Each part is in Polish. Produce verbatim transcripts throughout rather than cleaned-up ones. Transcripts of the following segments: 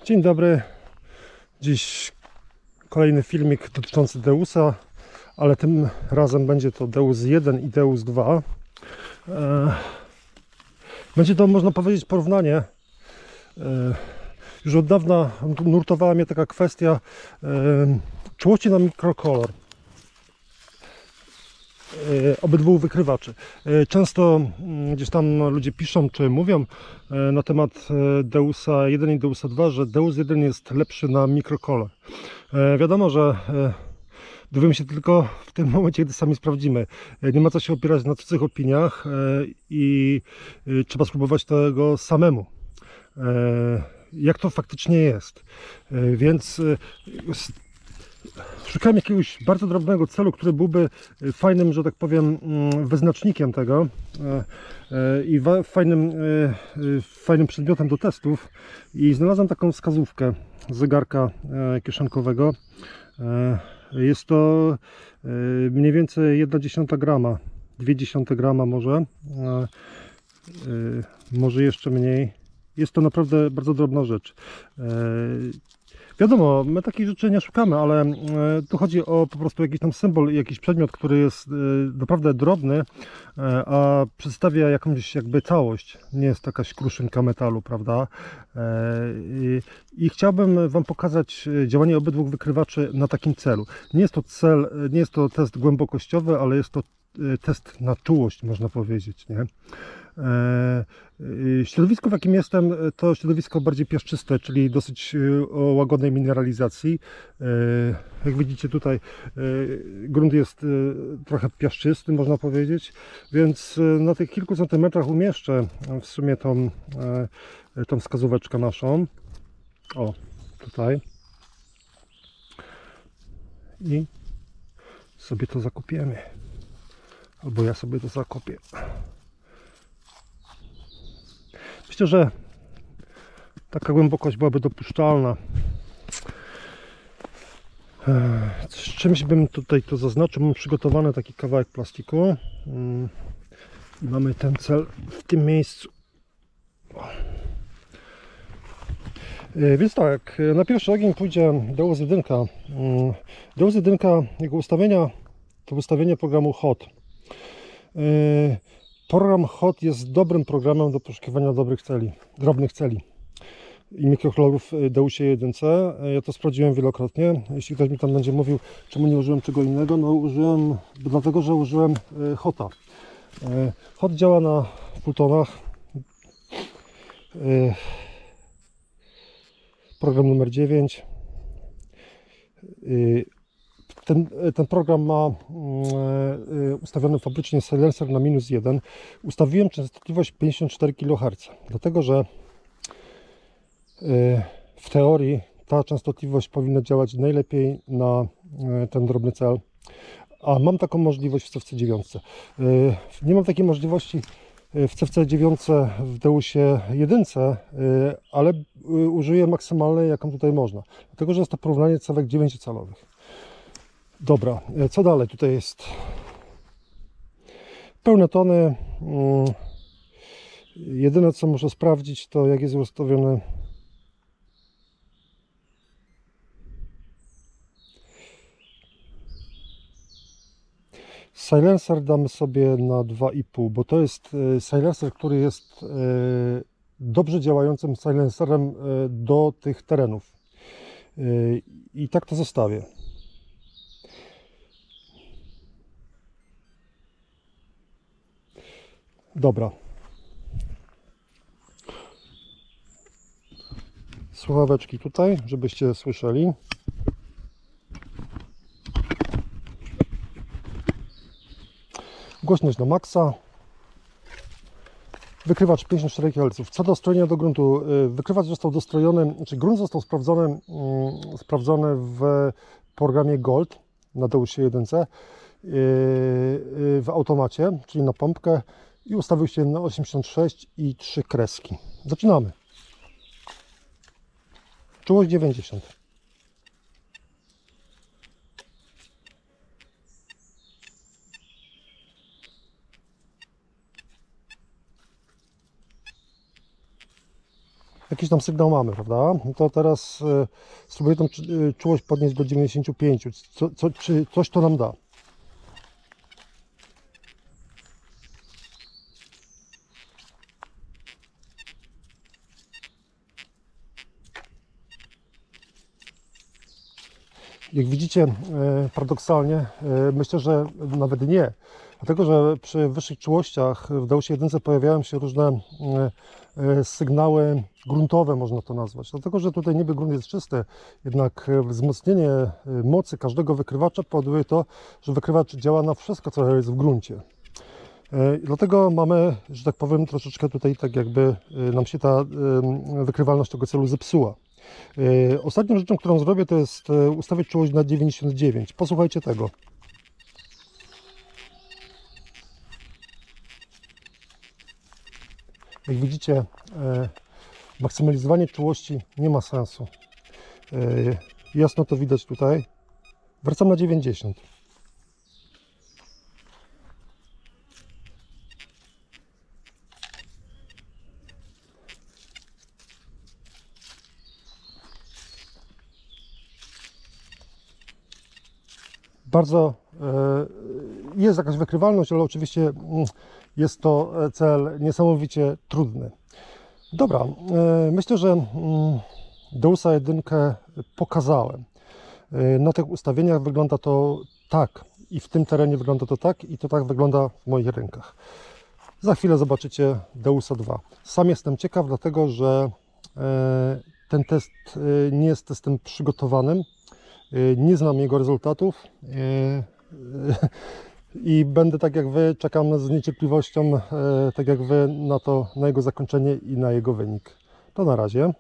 Dzień dobry. Dziś kolejny filmik dotyczący Deusa, ale tym razem będzie to Deus jeden i Deus dwa. Będzie to, można powiedzieć, porównanie. Już od dawna nurtowała mnie taka kwestia czułości na mikrokolor obydwu wykrywaczy. Często gdzieś tam ludzie piszą czy mówią na temat Deusa jeden i Deusa dwa, że Deus jeden jest lepszy na mikrokolor. Wiadomo, że dowiemy się tylko w tym momencie, gdy sami sprawdzimy. Nie ma co się opierać na cudzych opiniach i trzeba spróbować tego samemu. Jak to faktycznie jest. Więc szukałem jakiegoś bardzo drobnego celu, który byłby fajnym, że tak powiem, wyznacznikiem tego i fajnym, fajnym przedmiotem do testów, i znalazłem taką wskazówkę zegarka kieszonkowego. Jest to mniej więcej jedna dziesiąta grama, dwie dziesiąte grama może, może jeszcze mniej. Jest to naprawdę bardzo drobna rzecz. Wiadomo, my takich rzeczy nie szukamy, ale tu chodzi o po prostu jakiś tam symbol, jakiś przedmiot, który jest naprawdę drobny, a przedstawia jakąś jakby całość. Nie jest to jakaś kruszynka metalu, prawda? I chciałbym Wam pokazać działanie obydwu wykrywaczy na takim celu. Nie jest to cel, nie jest to test głębokościowy, ale jest to test na czułość, można powiedzieć, nie? Środowisko, w jakim jestem, to środowisko bardziej piaszczyste, czyli dosyć o łagodnej mineralizacji. Jak widzicie, tutaj grunt jest trochę piaszczysty, można powiedzieć, więc na tych kilku centymetrach umieszczę w sumie tą, tą wskazóweczkę naszą. O, tutaj. I sobie to zakopiemy. Albo ja sobie to zakopię. Myślę, że taka głębokość byłaby dopuszczalna. Z czymś bym tutaj to zaznaczył. Mam przygotowany taki kawałek plastiku. I mamy ten cel w tym miejscu. Więc tak, na pierwszy ogień pójdzie Deus jeden. Deus jeden, jego ustawienia to ustawienie programu H O T. Program H O T jest dobrym programem do poszukiwania dobrych celi, drobnych celi i mikrokolorów w Deusie jeden. Ja to sprawdziłem wielokrotnie. Jeśli ktoś mi tam będzie mówił, czemu nie użyłem czego innego, no użyłem, dlatego że użyłem H O T-a. H O T działa na Fultonach. Program numer dziewięć. Ten, ten program ma ustawiony fabrycznie silencer na minus jeden. Ustawiłem częstotliwość pięćdziesiąt cztery kiloherce, dlatego że w teorii ta częstotliwość powinna działać najlepiej na ten drobny cel, a mam taką możliwość w C F C dziewięć. Nie mam takiej możliwości w C F C dziewięć w Deusie jeden, ale użyję maksymalnej, jaką tutaj można, dlatego że jest to porównanie cewek dziewięciocalowych. Dobra, co dalej? Tutaj jest pełne tony. Jedyne, co muszę sprawdzić, to jak jest ustawiony silencer. Damy sobie na dwa i pół, bo to jest silencer, który jest dobrze działającym silencerem do tych terenów. I tak to zostawię. Dobra. Słuchaweczki tutaj, żebyście słyszeli. Głośność na maksa. Wykrywacz pięćdziesiąt cztery kiloherce. Co do strojenia do gruntu, wykrywacz został dostrojony, znaczy grunt został sprawdzony, sprawdzony w programie Gold na Deusie jeden w automacie, czyli na pompkę, i ustawił się na osiemdziesiąt sześć i trzy kreski. Zaczynamy. Czułość dziewięćdziesiąt. jakiś tam sygnał mamy, prawda? No to teraz e, spróbuję tą e, czułość podnieść do dziewięćdziesięciu pięciu. Co, co, czy coś to nam da? Jak widzicie, e, paradoksalnie, e, myślę, że nawet nie. Dlatego, że przy wyższych czułościach w Deusie jeden pojawiają się różne e, e, sygnały gruntowe, można to nazwać. Dlatego, że tutaj niby grunt jest czysty, jednak wzmocnienie mocy każdego wykrywacza powoduje to, że wykrywacz działa na wszystko, co jest w gruncie. E, Dlatego mamy, że tak powiem, troszeczkę tutaj tak jakby e, nam się ta e, wykrywalność tego celu zepsuła. E, Ostatnią rzeczą, którą zrobię, to jest e, ustawić czułość na dziewięćdziesiąt dziewięć. Posłuchajcie tego. Jak widzicie, e, maksymalizowanie czułości nie ma sensu. E, Jasno to widać tutaj. Wracam na dziewięćdziesiąt. Bardzo e, jest jakaś wykrywalność, ale oczywiście mm, jest to cel niesamowicie trudny. Dobra, e, myślę, że mm, Deusa jeden pokazałem. E, Na tych ustawieniach wygląda to tak i w tym terenie wygląda to tak i to tak wygląda w moich rękach. Za chwilę zobaczycie Deusa dwa. Sam jestem ciekaw, dlatego że e, ten test e, nie jest testem przygotowanym. Nie znam jego rezultatów i będę tak jak Wy, czekam z niecierpliwością, tak jak Wy, na to, na jego zakończenie i na jego wynik. To na razie.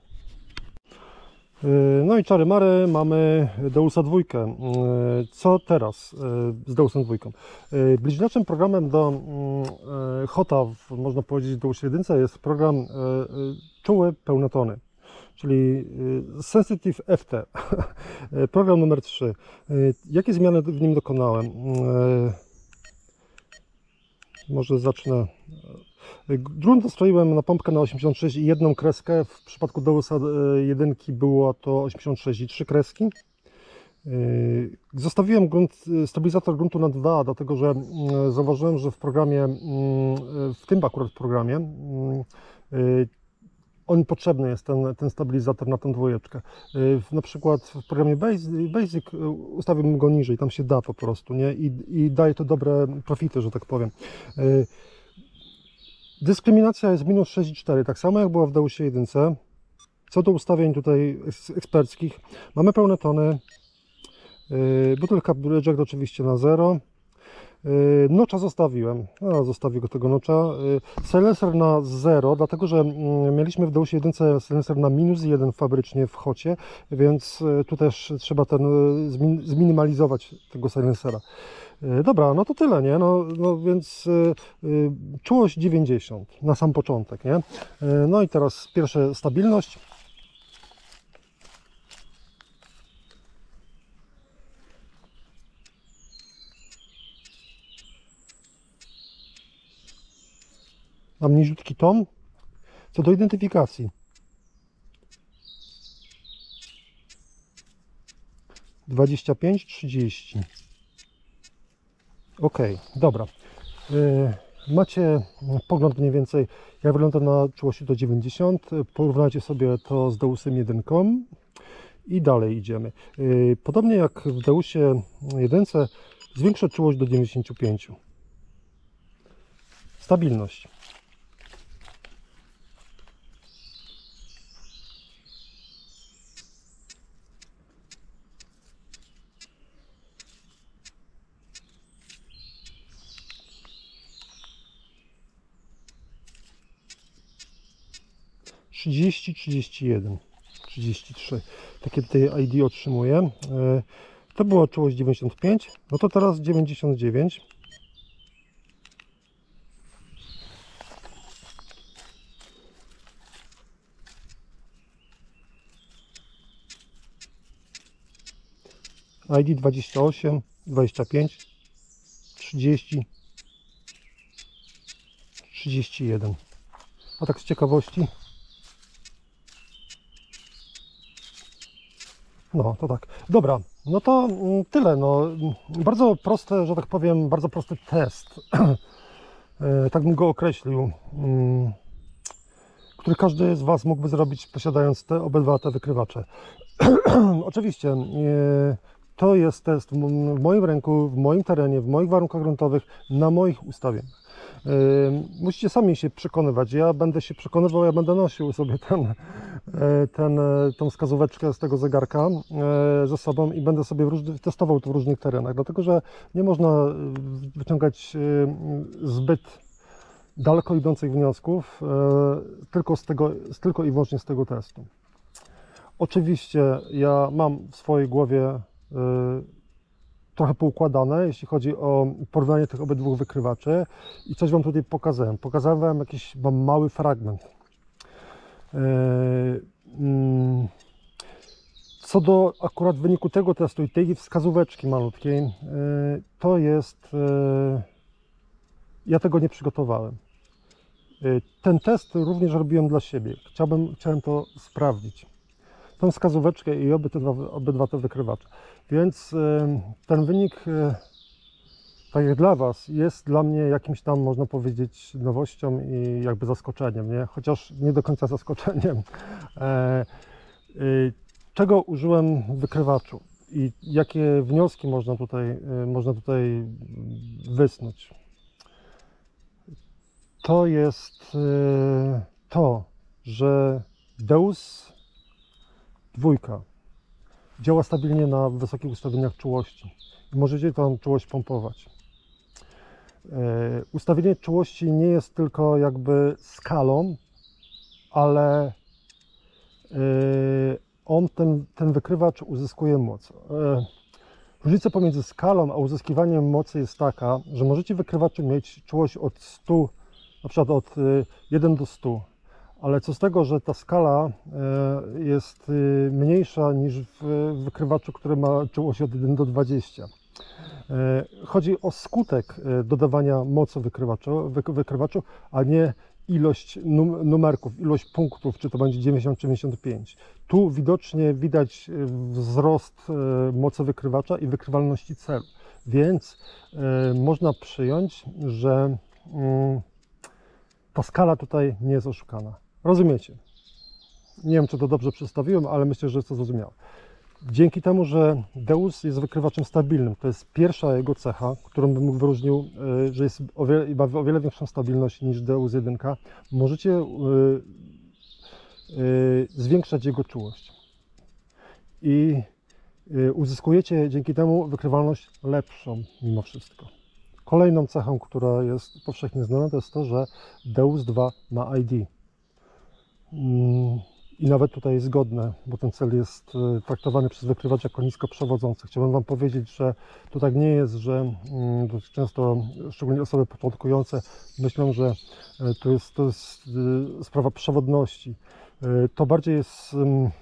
No i czary mary, mamy Deusa dwa. Co teraz z Deusem dwa? Bliźniaczym programem do Hota, można powiedzieć, w Deusie jeden jest program czuły pełne tony, czyli Sensitive F T, program numer trzy. Jakie zmiany w nim dokonałem? Może zacznę. Grunt dostroiłem na pompkę na osiemdziesiąt sześć i jedną kreskę. W przypadku Deusa jeden było to osiemdziesiąt sześć i trzy kreski. Zostawiłem grunt, stabilizator gruntu na dwa, dlatego że zauważyłem, że w programie, w tym akurat programie, on potrzebny jest, ten, ten stabilizator na tą dwójeczkę. Na przykład w programie Basic, Basic ustawiłbym go niżej, tam się da po prostu, nie? I, i daje to dobre profity, że tak powiem. Dyskryminacja jest minus sześć i cztery, tak samo jak była w Deusie jeden. Co do ustawień tutaj eksperckich, mamy pełne tony, butelka Jack oczywiście na zero. Nocza zostawiłem, no, zostawię go tego nocza. Silencer na zero, dlatego że mieliśmy w Deusie jeden silencer na minus jeden fabrycznie w Hocie, więc tu też trzeba ten zminimalizować tego silencera. Dobra, no to tyle, nie? No, no więc yy, czułość dziewięćdziesiąt na sam początek, nie? Yy, no i teraz pierwsza stabilność. Mam niziutki ton. Co do identyfikacji. dwadzieścia pięć trzydzieści. Ok, dobra. Yy, macie pogląd mniej więcej, jak wygląda na czułości do dziewięćdziesiąt. Porównajcie sobie to z Deusem jeden i dalej idziemy. Yy, podobnie jak w Deusie jeden zwiększę czułość do dziewięćdziesięciu pięciu. Stabilność. trzydzieści, trzydzieści jeden, trzydzieści trzy. Takie tutaj I D otrzymuję. To była czułość dziewięćdziesiąt pięć, no to teraz dziewięćdziesiąt dziewięć. I D dwadzieścia osiem, dwadzieścia pięć, trzydzieści, trzydzieści jeden. A tak z ciekawości, No, to tak. Dobra, no to mm, tyle. No, bardzo prosty, że tak powiem, bardzo prosty test. E, tak bym go określił. Mm, który każdy z Was mógłby zrobić, posiadając te obydwa te wykrywacze. Oczywiście e, to jest test w, w moim ręku, w moim terenie, w moich warunkach gruntowych, na moich ustawieniach. E, musicie sami się przekonywać. Ja będę się przekonywał, ja będę nosił sobie ten, ten, tą wskazóweczkę z tego zegarka e, ze sobą i będę sobie w różny, testował to w różnych terenach, dlatego że nie można wyciągać e, zbyt daleko idących wniosków e, tylko, z tego, tylko i wyłącznie z tego testu. Oczywiście ja mam w swojej głowie e, trochę poukładane, jeśli chodzi o porównanie tych obydwu wykrywaczy i coś Wam tutaj pokazałem. Pokazałem Wam jakiś mam mały fragment. E, mm, co do akurat wyniku tego testu i tej wskazóweczki malutkiej, e, to jest... E, ja tego nie przygotowałem. Ten test również robiłem dla siebie. Chciałbym, chciałem to sprawdzić. Tą wskazóweczkę i obydwa, obydwa te wykrywacze. Więc ten wynik, tak jak dla Was, jest dla mnie jakimś tam, można powiedzieć, nowością i jakby zaskoczeniem, nie? Chociaż nie do końca zaskoczeniem. Czego użyłem w wykrywaczu i jakie wnioski można tutaj, można tutaj wysnuć? To jest to, że Deus dwójka działa stabilnie na wysokich ustawieniach czułości i możecie tą czułość pompować. Ustawienie czułości nie jest tylko jakby skalą, ale on, ten, ten wykrywacz uzyskuje moc. Różnica pomiędzy skalą a uzyskiwaniem mocy jest taka, że możecie w wykrywaczu mieć czułość od stu, na przykład od jeden do stu, ale co z tego, że ta skala jest mniejsza niż w wykrywaczu, który ma czułość od jeden do dwudziestu. Chodzi o skutek dodawania mocy wykrywaczu, wykrywaczu, a nie ilość num numerków, ilość punktów, czy to będzie dziewięćdziesiąt czy dziewięćdziesiąt pięć. Tu widocznie widać wzrost mocy wykrywacza i wykrywalności celu, więc można przyjąć, że ta skala tutaj nie jest oszukana. Rozumiecie? Nie wiem, czy to dobrze przedstawiłem, ale myślę, że jest to zrozumiałe. Dzięki temu, że Deus jest wykrywaczem stabilnym, to jest pierwsza jego cecha, którą bym wyróżnił, że jest o wiele, ma o wiele większą stabilność niż Deus jeden, możecie yy, yy, zwiększać jego czułość. I yy, uzyskujecie dzięki temu wykrywalność lepszą mimo wszystko. Kolejną cechą, która jest powszechnie znana, to jest to, że Deus dwa ma I D. I nawet tutaj jest zgodne, bo ten cel jest traktowany przez wykrywacz jako nisko przewodzący. Chciałbym Wam powiedzieć, że to tak nie jest, że dość często, szczególnie osoby początkujące, myślą, że to jest, to jest sprawa przewodności. To bardziej jest...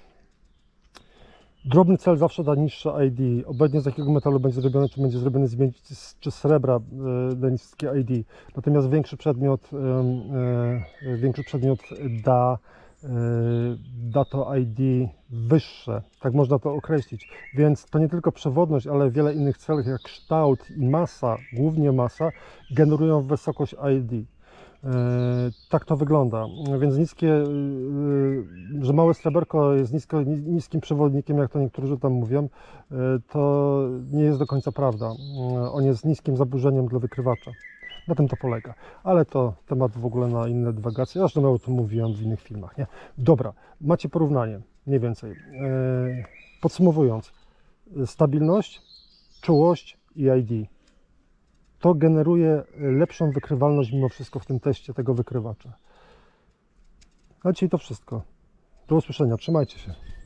Drobny cel zawsze da niższe I D, obojętnie z jakiego metalu będzie zrobiony, czy będzie zrobiony z miedzi, czy srebra, da niskie I D. Natomiast większy przedmiot, większy przedmiot da, da to I D wyższe, tak można to określić. Więc to nie tylko przewodność, ale wiele innych celów jak kształt i masa, głównie masa, generują wysokość I D. Tak to wygląda, więc niskie, że małe sreberko jest nisko, niskim przewodnikiem, jak to niektórzy tam mówią, to nie jest do końca prawda. On jest niskim zaburzeniem dla wykrywacza. Na tym to polega. Ale to temat w ogóle na inne dywagacje. Zresztą ja o tym mówiłem w innych filmach. Nie? Dobra, macie porównanie, mniej więcej. Podsumowując, stabilność, czułość i I D. To generuje lepszą wykrywalność mimo wszystko w tym teście tego wykrywacza. Na dzisiaj to wszystko. Do usłyszenia. Trzymajcie się.